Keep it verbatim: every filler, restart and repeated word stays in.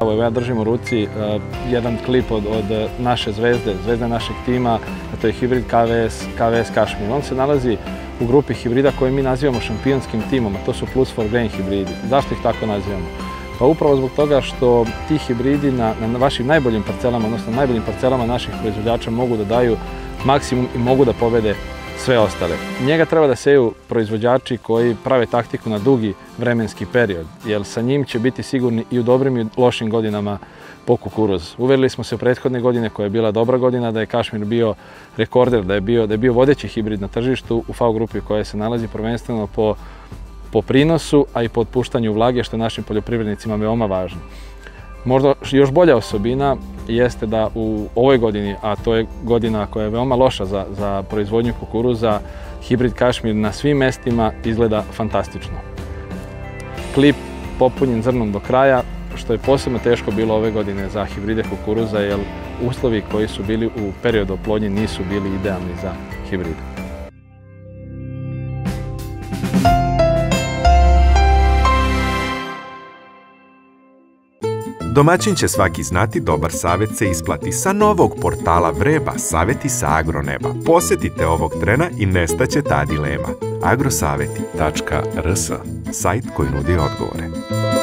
Evo ja držim u ruci uh, jedan klip od, od naše zvezde, zvezde našeg tima, a to je hibrid K V S, K V S Kašmir. On se nalazi u grupi hibrida koje mi nazivamo šampionskim timom, a to su Plus for Grain hibridi. Zašto ih tako nazivamo? Pa upravo zbog toga što ti hibridi na, na vašim najboljim parcelama, odnosno najboljim parcelama naših proizvođača mogu da daju maksimum i mogu da pobede sve ostale. Njega treba da seju proizvođači koji prave taktiku na dugi vremenski period, jer sa njim će biti sigurni i u dobrim i u lošim godinama po kukuruz. Uverili smo se u prethodne godine, koja je bila dobra godina, da je Kašmir bio rekorder, da je bio, da je bio vodeći hibrid na tržištu u V grupi koja se nalazi prvenstveno po, po prinosu, a i po otpuštanju vlage, što je našim poljoprivrednicima veoma važno. Možda još bolja osobina jeste da u ovoj godini, a to je godina koja je veoma loša za, za proizvodnju kukuruza, hibrid Kašmir na svim mestima izgleda fantastično. Klip popunjen zrnom do kraja, što je posebno teško bilo ove godine za hibride kukuruza, jer uslovi koji su bili u periodu oplodnje nisu bili idealni za hibride. Domaćin će svaki znati, dobar savjet se isplati. Sa novog portala Vreba, savjeti sa agroneba. Posjetite ovog trena i nestaće ta dilema. agrosaveti tačka r s, sajt koji nudi odgovore.